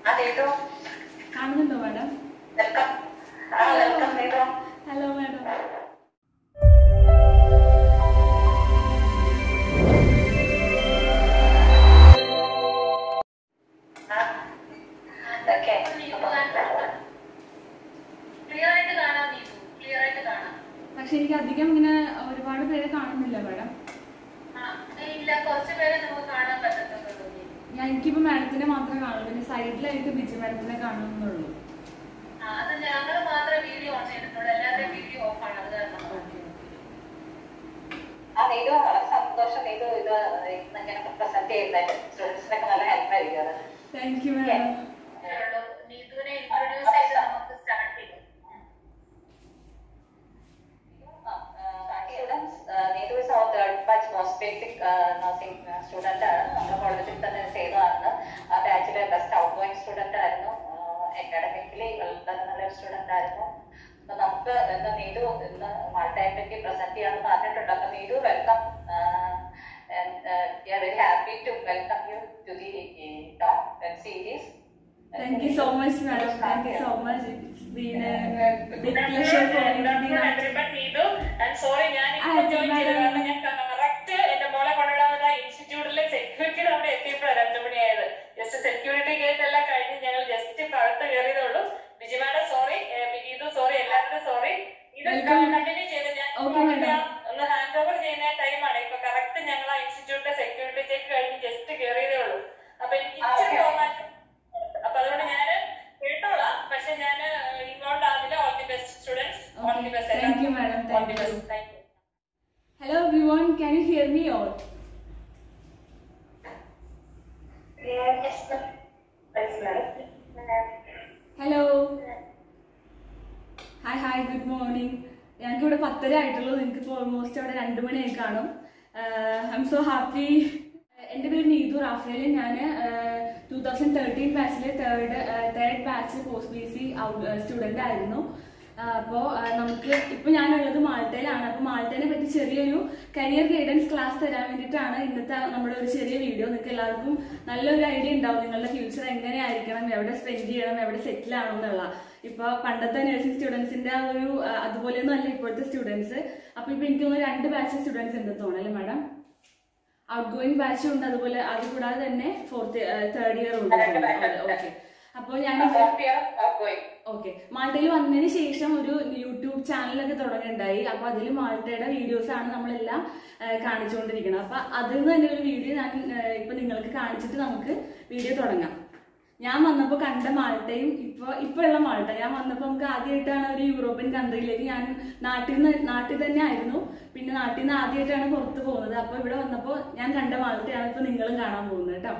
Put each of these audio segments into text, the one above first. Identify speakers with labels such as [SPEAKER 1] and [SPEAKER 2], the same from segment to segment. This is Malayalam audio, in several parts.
[SPEAKER 1] അതേതോ
[SPEAKER 2] കാണുന്നുണ്ടോ മാഡം?
[SPEAKER 1] വെൽക്കം. വെൽക്കം ഏതോ.
[SPEAKER 2] Hello madam. പക്ഷെ എനിക്ക് അധികം ഇങ്ങനെ ഒരുപാട് പേരെ കാണുന്നില്ല മാഡം. എനിക്കിപ്പോ മാഡത്തിനെ മാത്രമേ കാണുള്ളൂ, പിന്നെ സൈഡിലായിട്ട് ബിജി മാഡത്തിനെ കാണുന്നുള്ളൂ.
[SPEAKER 1] സന്തോഷം. ഇത് ഇങ്ങനെ പ്രസന്റ് ചെയ്യുന്നത് സ്റ്റുഡൻസിനൊക്കെ നല്ല ഹെൽപ്പ് ആയിരിക്കും.
[SPEAKER 2] Thank you madam.
[SPEAKER 1] Basic nursing student ആണ്. നമ്മുടെ കോളേജിൽ തന്നെ ചെയ്തതാണ്. ആ ബാച്ചിലെ ബെസ്റ്റ് ഔട്ട് ഗോയിങ് സ്റ്റുഡന്റ് ആയിരുന്നു. അക്കാഡമിക്കലി വളരെ നല്ലൊരു സ്റ്റുഡന്റ് ആയിരുന്നു. അപ്പൊ നമുക്ക് ഇന്ന് നീതു ഇന്ന് മാൾട്ടയെ പറ്റി പ്രസന്റ് ചെയ്യാന്ന് പറഞ്ഞിട്ടുണ്ട്. അപ്പൊ Neethu welcome. Very happy to welcome you to the top web series.
[SPEAKER 2] Thank you so much, madam. Thank you so much. It's been a big pleasure for me to be on.
[SPEAKER 3] Needu, I'm sorry, ഞാൻ join ചെയ്തതാണ്. ഞാൻ കറക്റ്റ് എന്റെ മോളെ കൊണ്ടുവരാൻ ഇൻസ്റ്റിറ്റ്യൂട്ടിലെ സെക്യൂരിറ്റി അവിടെ എത്തിയപ്പോഴാണ് 2 മണിയായത്. ജസ്റ്റ് സെക്യൂരിറ്റി ഗേറ്റ് എല്ലാം കഴിഞ്ഞ് ഞങ്ങൾ ജസ്റ്റ് അകത്ത് കയറിയതേ ഉള്ളൂ. Biji madam sorry, Neethu sorry, എല്ലാവരും സോറി. ഇത് കണ്ടിന്യൂ ചെയ്ത് ഞാൻ ഒന്ന് ഹാൻഡ് ഓവർ ചെയ്യുന്ന ടൈമാണ്. ഇപ്പൊ കറക്റ്റ് ഞങ്ങൾ ആ ഇൻസ്റ്റിറ്റ്യൂട്ടിലെ സെക്യൂരിറ്റി ചെക്ക് കഴിഞ്ഞ് ജസ്റ്റ് കയറിയതേ ഉള്ളൂ. അപ്പൊ എനിക്ക് ഇച്ചിരി തോന്നാൻ, അപ്പൊ അതുകൊണ്ട് ഞാൻ കേട്ടോളാം. പക്ഷെ ഞാൻ ഇൻവോൾവ് ആവില്ല. All the best students. All the best.
[SPEAKER 2] Thank you, madam.
[SPEAKER 3] All the best. Thank you.
[SPEAKER 2] Hello everyone, can you hear me all?
[SPEAKER 1] Yes, madam.
[SPEAKER 2] Hello. Hi, good morning. ഞങ്ങൾക്ക് ഇവിടെ 10:30 ആയിട്ടുള്ളൂ. നിങ്ങൾക്ക് ഇപ്പോൾ ഓൾമോസ്റ്റ് അവിടെ 2 മണിയായി കാണും. I'm so happy. എൻ്റെ പേര് നീതു റാഫേൽ. ഞാൻ 2013 ബാച്ചിലെ third batch post B C student ആയിരുന്നു. അപ്പോൾ നമുക്ക് ഇപ്പോൾ ഞാനുള്ളത് മാൾട്ടയിലാണ്. അപ്പോൾ മാൾട്ടയെ പറ്റി ചെറിയൊരു കരിയർ ഗൈഡൻസ് ക്ലാസ് തരാൻ വേണ്ടിയിട്ടാണ് ഇന്നത്തെ നമ്മുടെ ഒരു ചെറിയ വീഡിയോ. നിങ്ങൾക്ക് എല്ലാവർക്കും നല്ലൊരു ഐഡിയ ഉണ്ടാവും നിങ്ങളുടെ ഫ്യൂച്ചർ എങ്ങനെയായിരിക്കണം, എവിടെ സ്പെൻഡ് ചെയ്യണം, എവിടെ സെറ്റിൽ ആവണം എന്നുള്ള. ഇപ്പോൾ പണ്ടത്തെ നഴ്സിംഗ് സ്റ്റുഡൻസിൻ്റെ ആ ഒരു അതുപോലെയൊന്നും അല്ല ഇപ്പോഴത്തെ സ്റ്റുഡൻസ്. അപ്പോൾ ഇപ്പോൾ എനിക്ക് തോന്നുന്നു 2 ബാച്ച് സ്റ്റുഡൻസ് ഉണ്ടെന്ന് തോന്നല്ലേ മാഡം? ഔട്ട് ഗോയിങ് ബാച്ചും ഉണ്ട്, അതുപോലെ അത് കൂടാതെ തന്നെ തേർഡ് ഇയർ ഉണ്ട്. ഓക്കെ. അപ്പോൾ ഞാൻ ഓക്കെ മാൾട്ടയിൽ വന്നതിന് ശേഷം ഒരു യൂട്യൂബ് ചാനലൊക്കെ തുടങ്ങിയിട്ടുണ്ടായി. അപ്പോൾ അതിൽ മാൾട്ടയുടെ വീഡിയോസ് ആണ് നമ്മളെല്ലാം കാണിച്ചുകൊണ്ടിരിക്കുന്നത്. അപ്പോൾ അതിൽ നിന്ന് തന്നെ ഒരു വീഡിയോ ഞാൻ ഇപ്പൊ നിങ്ങൾക്ക് കാണിച്ചിട്ട് നമുക്ക് വീഡിയോ തുടങ്ങാം. ഞാൻ വന്നപ്പോൾ കണ്ട മാൾട്ടയും ഇപ്പോൾ ഉള്ള മാൾട്ട, ഞാൻ വന്നപ്പോൾ നമുക്ക് ആദ്യമായിട്ടാണ് ഒരു യൂറോപ്യൻ കൺട്രിയിലേക്ക്, ഞാൻ നാട്ടിൽ തന്നെ ആയിരുന്നു. പിന്നെ നാട്ടിൽ നിന്ന് ആദ്യമായിട്ടാണ് പുറത്ത് പോകുന്നത്. അപ്പോൾ ഇവിടെ വന്നപ്പോൾ ഞാൻ കണ്ട മാൾട്ടയാണ് ഇപ്പോൾ നിങ്ങളും കാണാൻ പോകുന്നത് കേട്ടോ.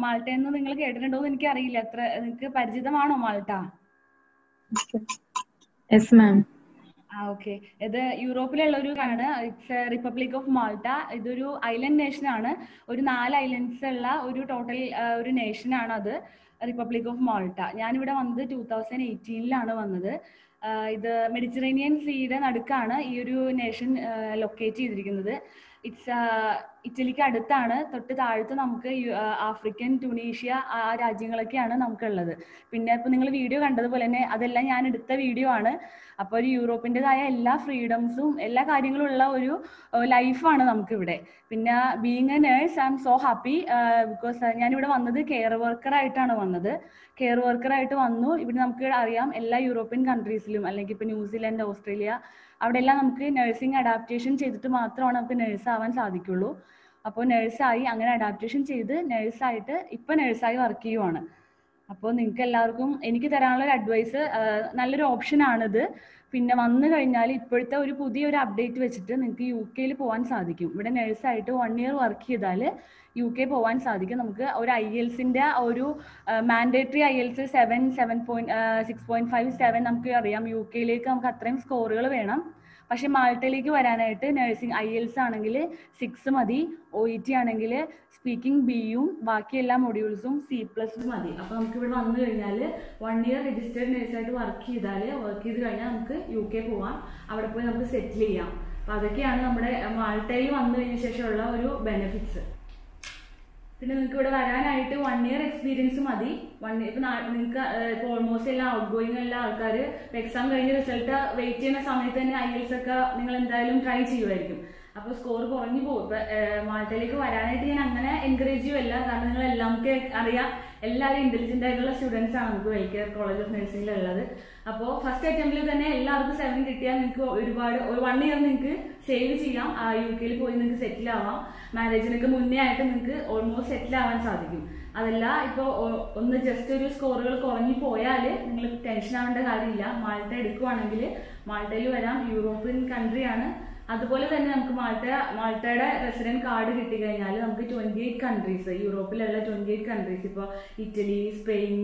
[SPEAKER 2] മാൾട്ട എന്ന് നിങ്ങൾ കേട്ടിട്ടുണ്ടോ എന്ന് എനിക്കറിയില്ല. നിങ്ങൾക്ക് പരിചിതമാണോ മാൾട്ട?
[SPEAKER 4] Yes ma'am.
[SPEAKER 2] ഓക്കെ. ഇത് യൂറോപ്പിലുള്ള ഒരു ആണ്. It's republic of Malta. ഇതൊരു ഐലൻഡ് നേഷൻ ആണ്. ഒരു 4 ഐലൻഡ്സ് ഉള്ള ഒരു ടോട്ടൽ ഒരു നേഷൻ ആണ് അത്, റിപ്പബ്ലിക് ഓഫ് മാൾട്ട. ഞാനിവിടെ വന്നത് 2018 വന്നത്. ഇത് മെഡിറ്ററേനിയൻ സീയുടെ നടുക്കാണ് ഈ ഒരു നേഷൻ ലൊക്കേറ്റ് ചെയ്തിരിക്കുന്നത്. ഇറ്റലിക്ക് അടുത്താണ്. തൊട്ട് താഴത്ത് നമുക്ക് ആഫ്രിക്കൻ, ട്യൂണീഷ്യ ആ രാജ്യങ്ങളൊക്കെയാണ് നമുക്കുള്ളത്. പിന്നെ ഇപ്പൊ നിങ്ങൾ വീഡിയോ കണ്ടതുപോലെ തന്നെ അതെല്ലാം ഞാൻ എടുത്ത വീഡിയോ ആണ്. അപ്പോൾ ഒരു യൂറോപ്പിൻ്റെതായ എല്ലാ ഫ്രീഡംസും എല്ലാ കാര്യങ്ങളും ഉള്ള ഒരു ലൈഫാണ് നമുക്കിവിടെ. പിന്നെ being a nurse I'm so happy because ഞാനിവിടെ വന്നത് കെയർ വർക്കർ ആയിട്ടാണ് വന്നത്. കെയർ വർക്കർ ആയിട്ട് വന്നു. ഇവിടെ നമുക്ക് അറിയാം എല്ലാ യൂറോപ്യൻ കൺട്രീസിലും അല്ലെങ്കിൽ ഇപ്പോൾ ന്യൂസിലാൻഡ്, ഓസ്ട്രേലിയ അവിടെ എല്ലാം നമുക്ക് നഴ്സിംഗ് അഡാപ്റ്റേഷൻ ചെയ്തിട്ട് മാത്രമാണ് നമുക്ക് നേഴ്സ് ആവാൻ സാധിക്കുള്ളൂ. അപ്പോൾ നേഴ്സായി അങ്ങനെ അഡാപ്റ്റേഷൻ ചെയ്ത് നേഴ്സായിട്ട് ഇപ്പം നേഴ്സായി വർക്ക് ചെയ്യുവാണ്. അപ്പോൾ നിങ്ങൾക്ക് എല്ലാവർക്കും എനിക്ക് തരാനുള്ള ഒരു അഡ്വൈസ്, നല്ലൊരു ഓപ്ഷനാണിത്. പിന്നെ വന്നു കഴിഞ്ഞാൽ ഇപ്പോഴത്തെ ഒരു പുതിയൊരു അപ്ഡേറ്റ് വെച്ചിട്ട് നിങ്ങൾക്ക് UK പോകാൻ സാധിക്കും. ഇവിടെ നേഴ്സായിട്ട് 1 year വർക്ക് ചെയ്താൽ UK പോകാൻ സാധിക്കും. നമുക്ക് ഒരു IELTSന്റെ ഒരു മാൻഡേറ്ററി IELTS 6.5 നമുക്ക് അറിയാം. UK നമുക്ക് അത്രയും സ്കോറുകൾ വേണം. പക്ഷെ മാൾട്ടയിലേക്ക് വരാനായിട്ട് നഴ്സിംഗ് IELTS ആണെങ്കിൽ 6 മതി, OET ആണെങ്കിൽ സ്പീക്കിംഗ് Bയും ബാക്കി എല്ലാ മൊഡ്യൂൾസും C+ മതി. അപ്പോൾ നമുക്ക് ഇവിടെ വന്നു കഴിഞ്ഞാൽ 1 year രജിസ്റ്റേർഡ് നേഴ്സായിട്ട് വർക്ക് ചെയ്ത് കഴിഞ്ഞാൽ നമുക്ക് UK പോവാം. അവിടെ പോയി നമുക്ക് സെറ്റിൽ ചെയ്യാം. അപ്പോൾ അതൊക്കെയാണ് നമ്മുടെ മാൾട്ടയിൽ വന്നു കഴിഞ്ഞ ശേഷമുള്ള ഒരു ബെനിഫിറ്റ്സ്. പിന്നെ നിങ്ങൾക്ക് ഇവിടെ വരാനായിട്ട് 1 year എക്സ്പീരിയൻസ് മതി. ഇപ്പം നിങ്ങൾക്ക് ഇപ്പോൾ ഓൾമോസ്റ്റ് എല്ലാ ഔട്ട് ഗോയിങ് എല്ലാ ആൾക്കാർ എക്സാം കഴിഞ്ഞ് റിസൾട്ട് വെയിറ്റ് ചെയ്യുന്ന സമയത്ത് തന്നെ IELTS ഒക്കെ നിങ്ങൾ എന്തായാലും ട്രൈ ചെയ്യുമായിരിക്കും. അപ്പോൾ സ്കോർ കുറഞ്ഞു പോകും. ഇപ്പം മാൾട്ടയിലേക്ക് വരാനായിട്ട് ഞാൻ അങ്ങനെ എൻകറേജ് ചെയ്യുമല്ല. കാരണം നിങ്ങൾ എല്ലാവർക്കും അറിയാം എല്ലാവരും ഇന്റലിജന്റ് ആയിട്ടുള്ള സ്റ്റുഡൻസ് ആണ് നമുക്ക് വെൽകെയർ കോളേജ് ഓഫ് നഴ്സിംഗിലുള്ളത്. അപ്പോൾ ഫസ്റ്റ് അറ്റംപ്റ്റിൽ തന്നെ എല്ലാവർക്കും 7 കിട്ടിയാൽ നിങ്ങൾക്ക് ഒരുപാട് 1 year നിങ്ങൾക്ക് സേവ് ചെയ്യാം. UK പോയി നിങ്ങൾക്ക് സെറ്റിൽ ആവാം. മാരേജിനൊക്കെ മുന്നേ ആയിട്ട് നിങ്ങൾക്ക് ഓൾമോസ്റ്റ് സെറ്റിൽ ആവാൻ സാധിക്കും. അതല്ല ഇപ്പോൾ ഒന്ന് ജസ്റ്റ് ഒരു സ്കോറുകൾ കുറഞ്ഞു പോയാൽ നിങ്ങൾ ടെൻഷൻ ആവേണ്ട കാര്യമില്ല. മാൾട്ട എടുക്കുവാണെങ്കിൽ മാൾട്ടയിൽ വരാം. യൂറോപ്യൻ കൺട്രിയാണ്. അതുപോലെ തന്നെ നമുക്ക് മാൾട്ടയുടെ റെസിഡന്റ് കാർഡ് കിട്ടിക്കഴിഞ്ഞാൽ നമുക്ക് 28 കൺട്രീസ്, യൂറോപ്പിലുള്ള 28 കൺട്രീസ്, ഇപ്പോൾ ഇറ്റലി, സ്പെയിൻ,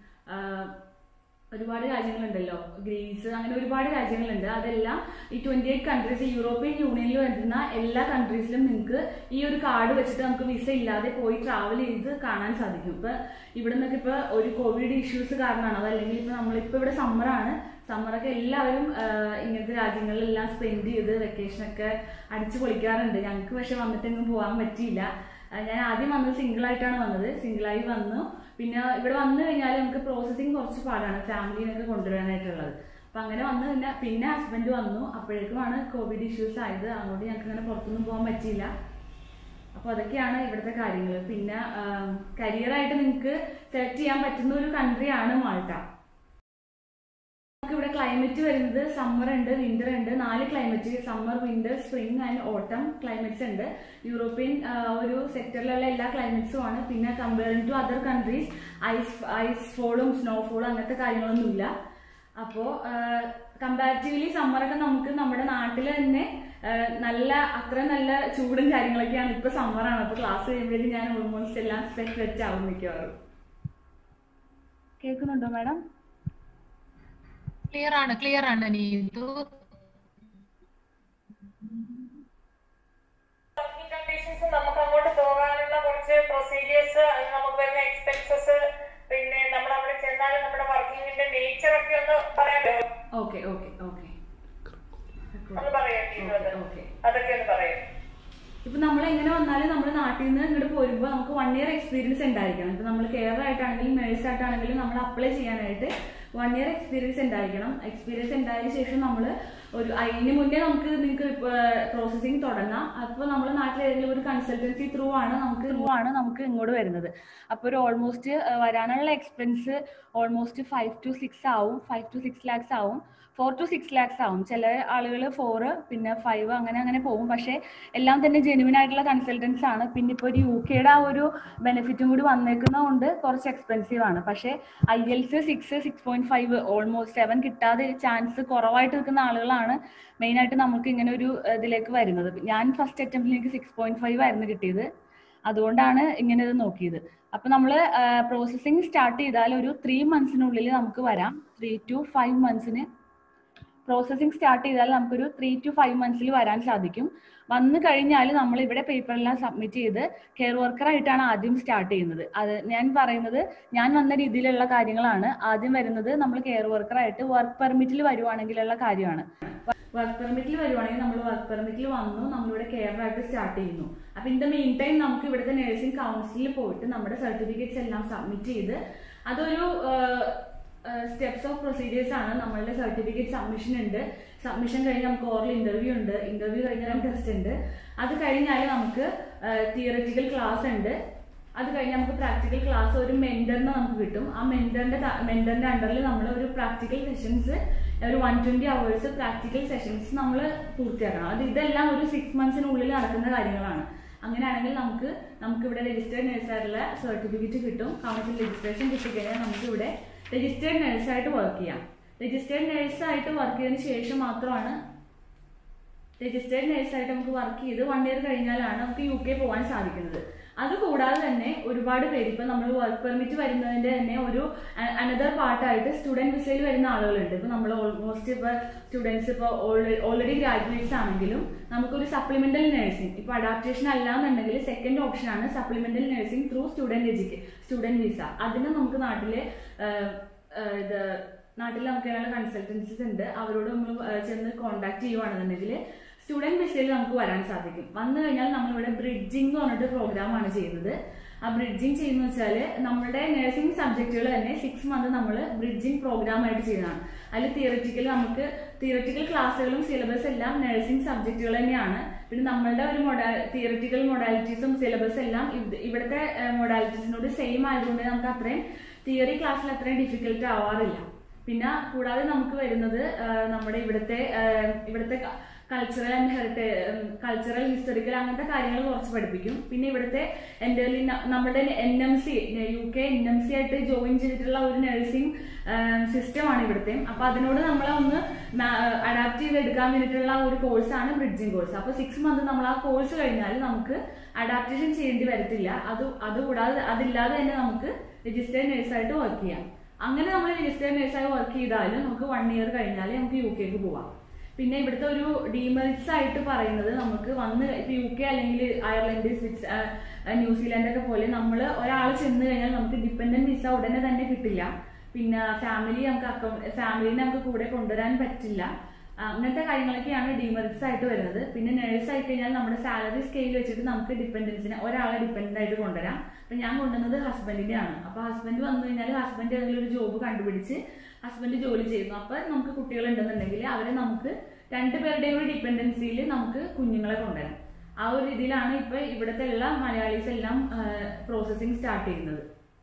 [SPEAKER 2] ഒരുപാട് രാജ്യങ്ങളുണ്ടല്ലോ, ഗ്രീസ്, അങ്ങനെ ഒരുപാട് രാജ്യങ്ങളുണ്ട്. അതെല്ലാം ഈ 28 കൺട്രീസ് യൂറോപ്യൻ യൂണിയനിൽ വരുന്ന എല്ലാ കൺട്രീസിലും നിങ്ങൾക്ക് ഈ ഒരു കാർഡ് വെച്ചിട്ട് നമുക്ക് വിസ ഇല്ലാതെ പോയി ട്രാവൽ ചെയ്ത് കാണാൻ സാധിക്കും. ഇപ്പൊ ഇവിടെ നിന്നൊക്കെ ഇപ്പൊ ഒരു കോവിഡ് ഇഷ്യൂസ് കാരണമാണ്, അതല്ലെങ്കിൽ ഇപ്പൊ നമ്മളിപ്പോ ഇവിടെ സമ്മറൊക്കെ എല്ലാവരും ഇങ്ങനത്തെ രാജ്യങ്ങളിലെല്ലാം സ്പെൻഡ് ചെയ്ത് വെക്കേഷനൊക്കെ അടിച്ചു പൊളിക്കാറുണ്ട്. ഞങ്ങൾക്ക് പക്ഷെ വന്നിട്ടെങ്ങും പോകാൻ പറ്റിയില്ല. ഞാൻ ആദ്യം വന്നത് സിംഗിളായിട്ടാണ് വന്നത്. സിംഗിളായി വന്നു. പിന്നെ ഇവിടെ വന്നു കഴിഞ്ഞാൽ നമുക്ക് പ്രോസസ്സിങ് കുറച്ച് പാടാണ്, ഫാമിലിനൊക്കെ കൊണ്ടുവരാനായിട്ടുള്ളത്. അപ്പം അങ്ങനെ വന്നു പിന്നെ ഹസ്ബൻഡ് വന്നു. അപ്പോഴേക്കുമാണ് കോവിഡ് ഇഷ്യൂസ് ആയത്. അതുകൊണ്ട് ഞങ്ങൾക്ക് അങ്ങനെ പുറത്തൊന്നും പോകാൻ പറ്റിയില്ല. അപ്പോൾ അതൊക്കെയാണ് ഇവിടുത്തെ കാര്യങ്ങൾ. പിന്നെ കരിയറായിട്ട് നിങ്ങൾക്ക് സെലക്ട് ചെയ്യാൻ പറ്റുന്ന ഒരു കൺട്രിയാണ് മാൾട്ട. നമുക്ക് ഇവിടെ ക്ലൈമറ്റ് വരുന്നത് സമ്മർ ഉണ്ട്, വിന്റർ ഉണ്ട്. 4 climate, summer, winter, spring and autumn climates ഉണ്ട്. യൂറോപ്യൻ ഒരു സെക്ടറിലുള്ള എല്ലാ ക്ലൈമറ്റ്സും ആണ്. പിന്നെ comparing to other countries ice ഫോളും സ്നോഫോളും അങ്ങനത്തെ കാര്യങ്ങളൊന്നുമില്ല. അപ്പോൾ കമ്പാരിറ്റീവ്ലി സമ്മറൊക്കെ നമുക്ക് നമ്മുടെ നാട്ടിൽ തന്നെ അത്ര നല്ല ചൂടും കാര്യങ്ങളൊക്കെയാണ്. ഇപ്പൊ സമ്മറാണ്. അപ്പൊ ക്ലാസ് കഴിയുമ്പോഴേക്കും ഞാൻ ഓൾമോസ്റ്റ് എല്ലാം സെറ്റ് ആവും മിക്കവാറും. കേൾക്കുന്നുണ്ടോ മാഡം?
[SPEAKER 4] ക്ലിയർ ആണ് നീതു.
[SPEAKER 3] നമുക്ക് അങ്ങോട്ട് പോകാനുള്ള കുറച്ച് പ്രൊസീജിയേഴ്സ്, നമുക്ക് വരുന്ന എക്സ്പെൻസസ്, പിന്നെ നമ്മൾ അവിടെ ചെന്നാലും നമ്മുടെ വർക്കിംഗിന്റെ നേച്ചർ ഒക്കെ ഒന്ന് പറയാൻ പറ്റും?
[SPEAKER 2] ഓക്കെ
[SPEAKER 3] ഒന്ന് പറയാം, അതൊക്കെ ഒന്ന് പറയാം.
[SPEAKER 2] ഇപ്പൊ നമ്മൾ എങ്ങനെ വന്നാലും നമ്മുടെ നാട്ടിൽ നിന്ന് ഇങ്ങോട്ട് പോരുമ്പോൾ നമുക്ക് 1 year എക്സ്പീരിയൻസ് ഉണ്ടായിരിക്കണം. ഇപ്പൊ നമ്മൾ കെയർ ആയിട്ടാണെങ്കിലും നേഴ്സ് ആയിട്ടാണെങ്കിലും നമ്മൾ അപ്ലൈ ചെയ്യാനായിട്ട് 1 year എക്സ്പീരിയൻസ് ഉണ്ടായിരിക്കണം. എക്സ്പീരിയൻസ് ഉണ്ടായതിനു ശേഷം നമ്മൾ അതിന് മുന്നേ നിങ്ങൾക്ക് പ്രോസസ്സിങ് തുടങ്ങാം. അപ്പോൾ നമ്മൾ നാട്ടിൽ ഏതെങ്കിലും ഒരു കൺസൾട്ടൻസി ത്രൂ ആണ് നമുക്ക് ഇങ്ങോട്ട് വരുന്നത്. അപ്പോൾ ഒരു ഓൾമോസ്റ്റ് വരാനുള്ള എക്സ്പെൻസ് ഓൾമോസ്റ്റ് 5 to 6 ആവും. 5 to 6 lakhs ആവും. 4 to 6 lakhs ആവും. ചില ആളുകൾ 4 പിന്നെ 5 അങ്ങനെ പോകും. പക്ഷേ എല്ലാം തന്നെ ജെനുവിൻ ആയിട്ടുള്ള കൺസൾട്ടൻസ് ആണ്. പിന്നെ ഇപ്പോൾ ഒരു UKയുടെ ആ ഒരു ബെനിഫിറ്റും കൂടി വന്നേക്കുന്നതുകൊണ്ട് കുറച്ച് എക്സ്പെൻസീവ് ആണ്. പക്ഷേ IELTS 6.5 ഓൾമോസ്റ്റ് 7 കിട്ടാതെ ചാൻസ് കുറവായിട്ട് നിൽക്കുന്ന ആളുകളാണ് മെയിനായിട്ട് നമുക്ക് ഇങ്ങനെ ഒരു ഇതിലേക്ക് വരുന്നത്. ഞാൻ ഫസ്റ്റ് അറ്റംപ്റ്റിൽ എനിക്ക് 6.5 ആയിരുന്നു കിട്ടിയത്. അതുകൊണ്ടാണ് ഇങ്ങനെ ഇത് നോക്കിയത്. അപ്പൊ നമ്മൾ പ്രോസസ്സിങ് സ്റ്റാർട്ട് ചെയ്താൽ ഒരു 3 monthsനുള്ളിൽ നമുക്ക് വരാം. 3 to 5 monthsന് പ്രോസസ്സിങ് സ്റ്റാർട്ട് ചെയ്താൽ നമുക്കൊരു 3 to 5 monthsൽ വരാൻ സാധിക്കും. വന്നു കഴിഞ്ഞാൽ നമ്മൾ ഇവിടെ പേപ്പറെല്ലാം സബ്മിറ്റ് ചെയ്ത് കെയർ വർക്കറായിട്ടാണ് ആദ്യം സ്റ്റാർട്ട് ചെയ്യുന്നത്. അത് ഞാൻ പറയുന്നത് ഞാൻ വന്ന രീതിയിലുള്ള കാര്യങ്ങളാണ്. ആദ്യം വരുന്നത് നമ്മൾ കെയർ വർക്കറായിട്ട് വർക്ക് പെർമിറ്റിൽ വരുവാണെങ്കിലുള്ള കാര്യമാണ്. വർക്ക് പെർമിറ്റിൽ വരുവാണെങ്കിൽ നമ്മൾ വർക്ക് പെർമിറ്റിൽ വന്നു നമ്മളിവിടെ കെയറായിട്ട് സ്റ്റാർട്ട് ചെയ്യുന്നു. അപ്പൊ ഇൻ ദ മെയിൻ ടൈം നമുക്ക് ഇവിടുത്തെ നഴ്സിംഗ് കൗൺസിലിൽ പോയിട്ട് നമ്മുടെ സർട്ടിഫിക്കറ്റ്സ് എല്ലാം സബ്മിറ്റ് ചെയ്ത് അതൊരു സ്റ്റെപ്സ് ഓഫ് പ്രൊസീജിയേഴ്സ് ആണ്. നമ്മളുടെ സർട്ടിഫിക്കറ്റ് സബ്മിഷൻ ഉണ്ട്. സബ്മിഷൻ കഴിഞ്ഞ് നമുക്ക് ഓറൽ ഇന്റർവ്യൂ ഉണ്ട്. ഇന്റർവ്യൂ കഴിഞ്ഞാൽ ടെസ്റ്റ് ഉണ്ട്. അത് കഴിഞ്ഞാൽ നമുക്ക് തിയററ്റിക്കൽ ക്ലാസ് ഉണ്ട്. അത് കഴിഞ്ഞ് നമുക്ക് പ്രാക്ടിക്കൽ ക്ലാസ് ഒരു മെന്ററിനെ നമുക്ക് കിട്ടും. ആ മെന്ററിന്റെ അണ്ടറിൽ നമ്മൾ ഒരു പ്രാക്ടിക്കൽ സെഷൻസ് ഒരു 120 hours പ്രാക്ടിക്കൽ സെഷൻസ് നമ്മൾ പൂർത്തിയാക്കണം. അത് ഇതെല്ലാം ഒരു 6 monthsനുള്ളിൽ നടക്കുന്ന കാര്യങ്ങളാണ്. അങ്ങനെയാണെങ്കിൽ നമുക്ക് ഇവിടെ രജിസ്റ്റേർഡ് നഴ്സായിട്ടുള്ള സർട്ടിഫിക്കറ്റ് കിട്ടും. കൗൺസിൽ രജിസ്ട്രേഷൻ കിട്ടിക്കഴിഞ്ഞാൽ നമുക്ക് ഇവിടെ രജിസ്റ്റേർഡ് നഴ്സായിട്ട് വർക്ക് ചെയ്യാം. രജിസ്റ്റേർഡ് നഴ്സായിട്ട് വർക്ക് ചെയ്തതിന് ശേഷം മാത്രമാണ് രജിസ്റ്റേർഡ് നഴ്സായിട്ട് നമുക്ക് വർക്ക് ചെയ്ത് 1 year കഴിഞ്ഞാലാണ് നമുക്ക് UK പോകാൻ സാധിക്കുന്നത്. അതുകൂടാതെ തന്നെ ഒരുപാട് പേര് ഇപ്പൊ നമ്മൾ വർക്ക് പെർമിറ്റ് വരുന്നതിന്റെ തന്നെ ഒരു അനദർ പാർട്ടായിട്ട് സ്റ്റുഡന്റ് വിസയിൽ വരുന്ന ആളുകളുണ്ട്. ഇപ്പൊ നമ്മൾ ഓൾമോസ്റ്റ് ഇപ്പൊ സ്റ്റുഡൻസ് ഇപ്പൊ ഓൾറെഡി ഗ്രാജുവേറ്റ്സ് ആണെങ്കിലും നമുക്കൊരു സപ്ലിമെന്റൽ നഴ്സിംഗ് ഇപ്പൊ അഡാപ്റ്റേഷൻ അല്ലാന്നുണ്ടെങ്കിൽ സെക്കൻഡ് ഓപ്ഷൻ ആണ് supplemental nursing through student visa. അതിന് നമുക്ക് നാട്ടില് നമുക്ക് കൺസൾട്ടൻസീസ് ഉണ്ട്. അവരോട് നമ്മൾ ചെന്ന് കോൺടാക്ട് ചെയ്യുവാണെന്നുണ്ടെങ്കിൽ സ്റ്റുഡന്റ് വിസയിൽ നമുക്ക് വരാൻ സാധിക്കും. വന്നു കഴിഞ്ഞാൽ നമ്മളിവിടെ ബ്രിഡ്ജിംഗ് എന്ന് പറഞ്ഞിട്ട് പ്രോഗ്രാമാണ് ചെയ്യുന്നത്. ആ ബ്രിഡ്ജിംഗ് ചെയ്യുന്ന വെച്ചാൽ നമ്മുടെ നഴ്സിംഗ് സബ്ജക്റ്റുകൾ തന്നെ 6 months നമ്മൾ ബ്രിഡ്ജിംഗ് പ്രോഗ്രാമായിട്ട് ചെയ്യുന്നതാണ്. അതിൽ തിയററ്റിക്കൽ ക്ലാസ്സുകളും സിലബസ് എല്ലാം നഴ്സിംഗ് സബ്ജക്റ്റുകൾ തന്നെയാണ്. പിന്നെ നമ്മളുടെ ഒരു തിയററ്റിക്കൽ മൊഡാലിറ്റീസും സിലബസ് എല്ലാം ഇവിടുത്തെ മൊഡാലിറ്റീസിനോട് സെയിം ആയതുകൊണ്ട് നമുക്ക് അത്രയും തിയറി ക്ലാസ്സിൽ അത്രയും ഡിഫിക്കൽട്ട് ആവാറില്ല. പിന്നെ കൂടാതെ നമുക്ക് വരുന്നത് നമ്മുടെ ഇവിടുത്തെ കൾച്ചറൽ ഹിസ്റ്ററിക്കൽ അങ്ങനത്തെ കാര്യങ്ങൾ കുറച്ച് പഠിപ്പിക്കും. പിന്നെ ഇവിടുത്തെ നമ്മുടെ NMC UK NMC ആയിട്ട് ജോയിൻ ചെയ്തിട്ടുള്ള ഒരു നഴ്സിംഗ് സിസ്റ്റമാണ് ഇവിടുത്തെ. അപ്പൊ അതിനോട് നമ്മളെ ഒന്ന് അഡാപ്റ്റ് ചെയ്തെടുക്കാൻ വേണ്ടിയിട്ടുള്ള ഒരു കോഴ്സാണ് ബ്രിഡ്ജിംഗ് കോഴ്സ്. അപ്പൊ 6 months നമ്മൾ ആ കോഴ്സ് കഴിഞ്ഞാൽ നമുക്ക് അഡാപ്റ്റേഷൻ ചെയ്യേണ്ടി വരത്തില്ല. അതുകൂടാതെ അതില്ലാതെ തന്നെ നമുക്ക് രജിസ്റ്റേർഡ് നഴ്സായിട്ട് വർക്ക് ചെയ്യാം. അങ്ങനെ നമ്മൾ രജിസ്റ്റേർഡ് നഴ്സായി വർക്ക് ചെയ്താലും നമുക്ക് 1 year കഴിഞ്ഞാൽ നമുക്ക് UK പോവാം. പിന്നെ ഇവിടുത്തെ ഒരു ഡീമെറിറ്റ്സ് ആയിട്ട് പറയുന്നത് നമുക്ക് ഇപ്പൊ UK അല്ലെങ്കിൽ അയർലൻഡ്, ന്യൂസിലാൻഡ് ഒക്കെ പോലെ നമ്മൾ ഒരാൾ ചെന്ന് കഴിഞ്ഞാൽ നമുക്ക് ഡിപ്പെൻഡന്റ് വിസ ഉടനെ തന്നെ കിട്ടില്ല. പിന്നെ ഫാമിലിനെ നമുക്ക് കൂടെ കൊണ്ടുവരാൻ പറ്റില്ല. അങ്ങനത്തെ കാര്യങ്ങളൊക്കെയാണ് ഡീമെറിറ്റ്സ് ആയിട്ട് വരുന്നത്. പിന്നെ നഴ്സ് ആയി കഴിഞ്ഞാൽ നമ്മുടെ സാലറി സ്കെയിൽ വെച്ചിട്ട് നമുക്ക് ഒരാളെ ഡിപ്പെൻഡന്റ് ആയിട്ട് കൊണ്ടുവരാം. അപ്പൊ ഞാൻ കൊണ്ടുവന്നത് ഹസ്ബൻഡിന്റെ ആണ്. അപ്പൊ ഹസ്ബൻഡ് വന്നു കഴിഞ്ഞാൽ ഹസ്ബൻഡ് ഏതെങ്കിലും ഒരു ജോബ് കണ്ടുപിടിച്ച് ഹസ്ബൻഡ് ജോലി ചെയ്യുന്നു. അപ്പൊ നമുക്ക് കുട്ടികൾ ഉണ്ടെന്നുണ്ടെങ്കിൽ അവരെ നമുക്ക് 2 പേരുടെയും ഒരു ഡിപ്പെൻഡൻസിയിൽ നമുക്ക് കുഞ്ഞുങ്ങളെ കൊണ്ടുവരാം. ആ ഒരു രീതിയിലാണ് ഇപ്പൊ ഇവിടുത്തെ എല്ലാ മലയാളീസ് എല്ലാം പ്രോസസ്സിംഗ് സ്റ്റാർട്ട് ചെയ്യുന്നത്.